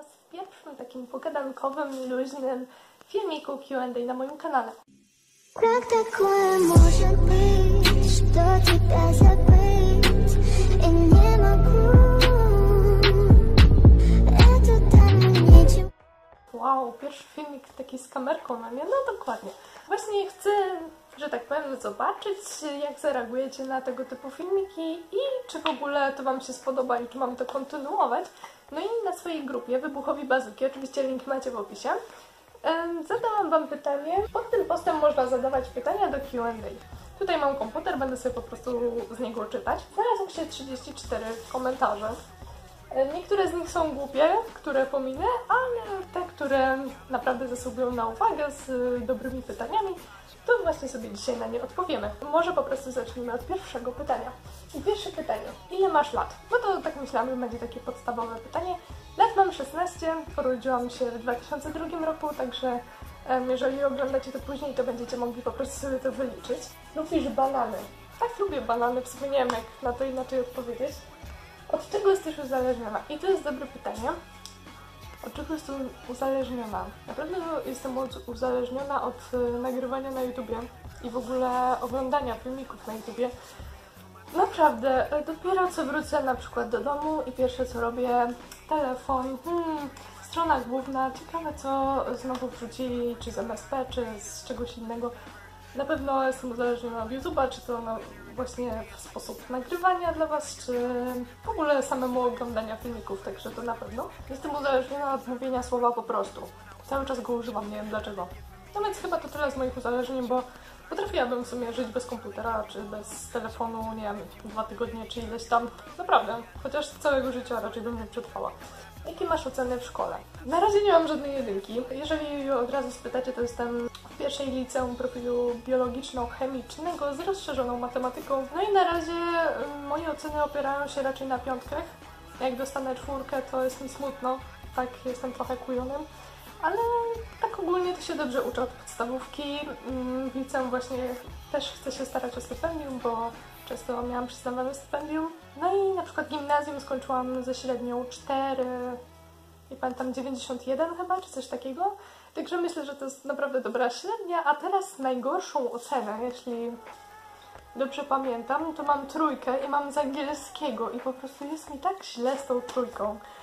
Was w pierwszym takim pogadankowym, luźnym filmiku Q&A na moim kanale. Как такое может быть, что тебя забыть? И не могу. Это там нечего. Wow, pierwszy filmik taki z kamerką na mnie, no dokładnie. Właśnie chcę, że tak powiem, zobaczyć, jak zareagujecie na tego typu filmiki i czy w ogóle to Wam się spodoba i czy mam to kontynuować. No i na swojej grupie Wybuchowi Bazuki, oczywiście link macie w opisie, zadałam Wam pytanie. Pod tym postem można zadawać pytania do Q&A. Tutaj mam komputer, będę sobie po prostu z niego czytać. Znalazło się 34 komentarze. Niektóre z nich są głupie, które pominę, ale te, które naprawdę zasługują na uwagę z dobrymi pytaniami, to właśnie sobie dzisiaj na nie odpowiemy. Może po prostu zacznijmy od pierwszego pytania. I pierwsze pytanie. Ile masz lat? No to tak myślałam, że będzie takie podstawowe pytanie. Lat mam 16, urodziłam się w 2002 roku, także jeżeli oglądacie to później, to będziecie mogli po prostu sobie to wyliczyć. Lubisz banany? Tak, lubię banany, w sumie nie wiem, jak na to inaczej odpowiedzieć. Od czego jesteś uzależniona? I to jest dobre pytanie. Od czego jestem uzależniona? Naprawdę jestem uzależniona od nagrywania na YouTubie i w ogóle oglądania filmików na YouTubie. Naprawdę, dopiero co wrócę na przykład do domu i pierwsze co robię, telefon, strona główna, ciekawe co znowu wrzucili, czy z MSP, czy z czegoś innego. Na pewno jestem uzależniona od YouTube'a, czy to właśnie w sposób nagrywania dla Was, czy w ogóle samemu oglądania filmików, także to na pewno. Jestem uzależniona od mówienia słowa po prostu. Cały czas go używam, nie wiem dlaczego. No więc chyba to tyle z moich uzależnień, bo potrafiłabym w sumie żyć bez komputera, czy bez telefonu, nie wiem, 2 tygodnie, czy ileś tam. Naprawdę, chociaż całego życia raczej bym nie przetrwała. Jakie masz oceny w szkole? Na razie nie mam żadnej jedynki. Jeżeli od razu spytacie, to jestem w pierwszej liceum profilu biologiczno-chemicznego z rozszerzoną matematyką. No i na razie moje oceny opierają się raczej na piątkach. Jak dostanę 4, to jest mi smutno. Tak, jestem trochę kujonem. Ale tak ogólnie to się dobrze uczę od podstawówki. W liceum właśnie też chcę się starać o stypendium, bo często miałam przyznawane stypendium. No i na przykład gimnazjum skończyłam ze średnią 4, nie pamiętam, 91 chyba, czy coś takiego. Także myślę, że to jest naprawdę dobra średnia. A teraz najgorszą ocenę, jeśli dobrze pamiętam, to mam 3 i mam z angielskiego i po prostu jest mi tak źle z tą 3.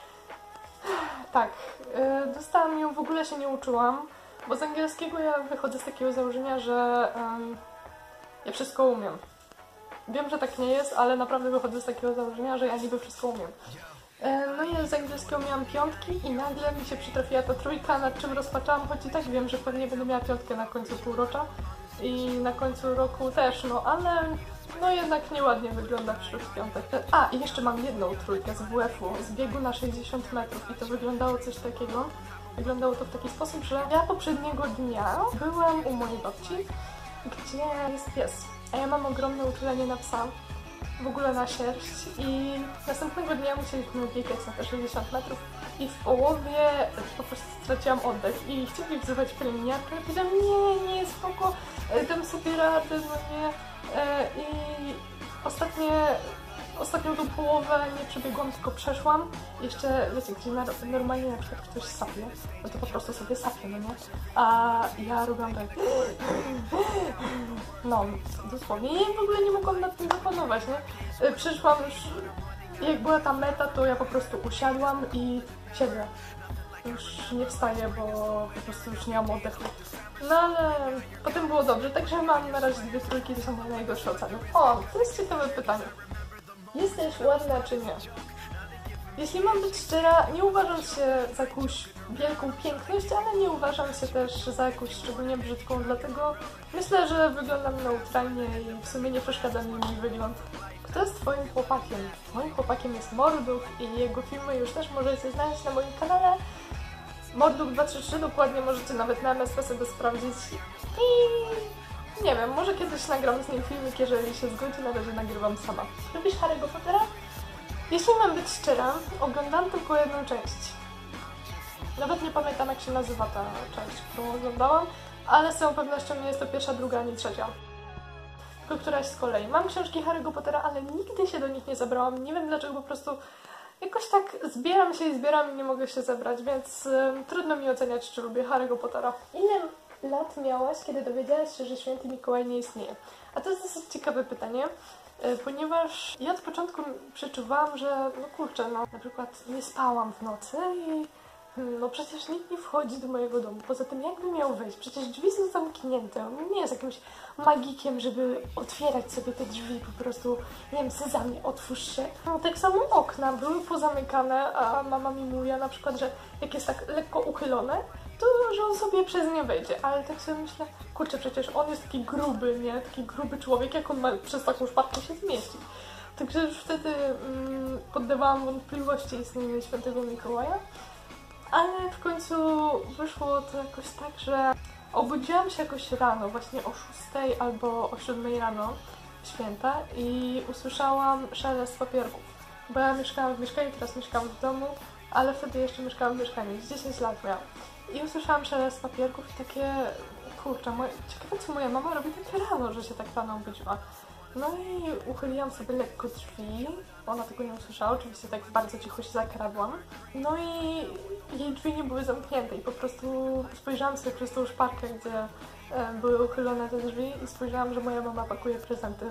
Tak, dostałam ją, w ogóle się nie uczyłam, bo z angielskiego ja wychodzę z takiego założenia, że ja wszystko umiem. Wiem, że tak nie jest, ale naprawdę wychodzę z takiego założenia, że ja niby wszystko umiem. No i ja z angielskiego miałam 5 i nagle mi się przytrafiła ta 3, nad czym rozpaczałam, choć i tak wiem, że pewnie będę miała 5 na końcu półrocza i na końcu roku też, no ale no jednak nieładnie wygląda wśród piątek. A, i jeszcze mam jedną 3 z WF-u, z biegu na 60 metrów i to wyglądało coś takiego. Wyglądało to w taki sposób, że ja poprzedniego dnia byłam u mojej babci, gdzie jest pies, a ja mam ogromne uczulenie na psa, w ogóle na sierść i następnego dnia musieliśmy biegać na te 60 metrów i w połowie po prostu straciłam oddech i chcieli wzywać pielęgniarkę, ja powiedziałam nie, spoko, dam sobie radę, no nie. I ostatnią tą połowę nie przebiegłam, tylko przeszłam. Jeszcze, wiecie, gdzie normalnie na przykład ktoś sapie, no to po prostu sobie sapie, no nie? A ja robiłam tak... No, dosłownie. I w ogóle nie mogłam nad tym zapanować, nie? Przyszłam już... Jak była ta meta, to ja po prostu usiadłam i siedzę. Już nie wstaję, bo po prostu już nie mam oddechu. No ale potem było dobrze, także mam na razie 2 3, to są moje najgorsze oceny. O, to jest ciekawe pytanie. Jesteś ładna czy nie? Jeśli mam być szczera, nie uważam się za jakąś wielką piękność, ale nie uważam się też za jakąś szczególnie brzydką, dlatego myślę, że wyglądam neutralnie i w sumie nie przeszkadza mi mój wygląd. Kto jest Twoim chłopakiem? Moim chłopakiem jest Morduk i jego filmy już też możecie znaleźć na moim kanale. Morduk 233 dokładnie możecie nawet na MSP sobie sprawdzić i nie wiem, może kiedyś nagram z nim filmik, jeżeli się zgodzi, na razie nagrywam sama. Lubisz Harry'ego Pottera? Jeśli mam być szczera, oglądam tylko jedną część. Nawet nie pamiętam, jak się nazywa ta część, którą oglądałam, ale z całą pewnością nie jest to 1., 2. ani 3. Tylko któraś z kolei. Mam książki Harry'ego Pottera, ale nigdy się do nich nie zabrałam. Nie wiem dlaczego, po prostu jakoś tak zbieram się i nie mogę się zebrać, więc trudno mi oceniać, czy lubię Harry'ego Pottera. Ile lat miałaś, kiedy dowiedziałaś się, że Święty Mikołaj nie istnieje? A to jest dosyć ciekawe pytanie, ponieważ ja od początku przeczuwałam, że no kurczę, no na przykład nie spałam w nocy i no przecież nikt nie wchodzi do mojego domu. Poza tym jakby miał wejść? Przecież drzwi są zamknięte. On nie jest jakimś magikiem, żeby otwierać sobie te drzwi po prostu, nie wiem, sezamie, otwórz się. No, tak samo okna były pozamykane, a mama mi mówiła na przykład, że jak jest tak lekko uchylone, to że on sobie przez nie wejdzie. Ale tak sobie myślę, kurczę, przecież on jest taki gruby, nie? Taki gruby człowiek, jak on ma przez taką szparkę się zmieścić. Także już wtedy poddawałam wątpliwości istnienie Świętego Mikołaja. Ale w końcu wyszło to jakoś tak, że obudziłam się jakoś rano, właśnie o 6 albo o 7 rano w święta i usłyszałam szelest papierków. Bo ja mieszkałam w mieszkaniu, teraz mieszkam w domu, ale wtedy jeszcze mieszkałam w mieszkaniu, 10 lat miałam. I usłyszałam szelest papierków i takie, kurczę, ciekawe co moja mama robi takie rano, że się tak rano obudziła. No i uchyliłam sobie lekko drzwi, ona tego nie usłyszała, oczywiście tak bardzo cicho się zakradłam. No i jej drzwi nie były zamknięte i po prostu spojrzałam sobie przez tą szparkę, gdzie były uchylone te drzwi i spojrzałam, że moja mama pakuje prezenty.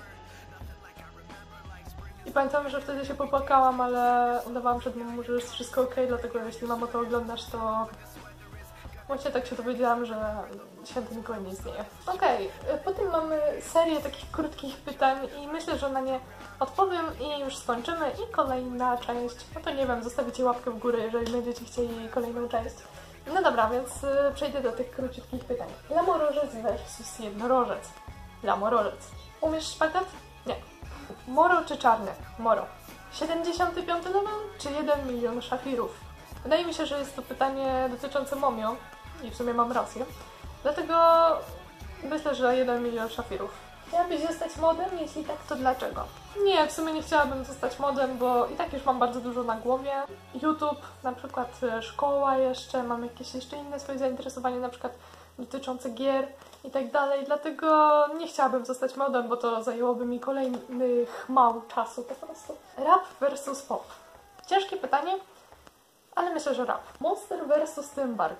I pamiętam, że wtedy się popłakałam, ale udawałam przed mamą, że jest wszystko okej, dlatego jeśli mamo to oglądasz, to właśnie tak się dowiedziałam, że Święty Mikołaj nie istnieje. Okej, potem mamy serię takich krótkich pytań i myślę, że na nie odpowiem i już skończymy. I kolejna część, no to nie wiem, zostawicie łapkę w górę, jeżeli będziecie chcieli kolejną część. No dobra, więc przejdę do tych króciutkich pytań. Lamorożec versus jednorożec. Lamorożec. Umiesz szpagat? Nie. Moro czy czarny? Moro. 75 level czy 1 milion szafirów? Wydaje mi się, że jest to pytanie dotyczące Momio i w sumie mam rację. Dlatego myślę, że 1 milion szafirów. Chciałabyś zostać modem? Jeśli tak, to dlaczego? Nie, w sumie nie chciałabym zostać modem, bo i tak już mam bardzo dużo na głowie. YouTube, na przykład szkoła jeszcze, mam jakieś jeszcze inne swoje zainteresowanie, na przykład dotyczące gier i tak dalej. Dlatego nie chciałabym zostać modem, bo to zajęłoby mi kolejnych mało czasu po prostu. Rap versus pop. Ciężkie pytanie, ale myślę, że rap. Monster versus Tymbark.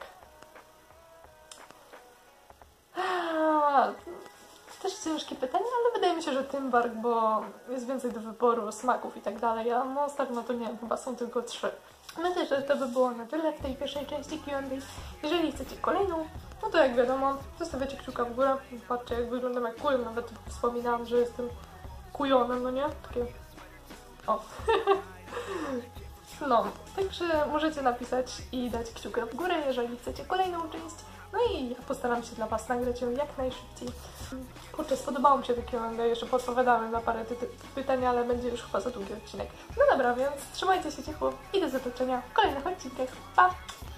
Też ciężkie pytanie, ale wydaje mi się, że Tymbark, bo jest więcej do wyboru, smaków i tak dalej, a Monster, no to nie, chyba są tylko 3. Myślę, że to by było na tyle w tej pierwszej części Q&A. Jeżeli chcecie kolejną, no to jak wiadomo, zostawiacie kciuka w górę. Patrzcie, jak wyglądam jak kujon, nawet wspominałam, że jestem kujonem, no nie? Takie... O. No, także możecie napisać i dać kciuka w górę, jeżeli chcecie kolejną część. No i ja postaram się dla Was nagrać ją jak najszybciej. Kurczę, spodobało mi się takie Q&A, jeszcze podpowiadałem na parę pytań, ale będzie już chyba za długi odcinek. No dobra, więc trzymajcie się ciepło i do zobaczenia w kolejnych odcinkach. Pa!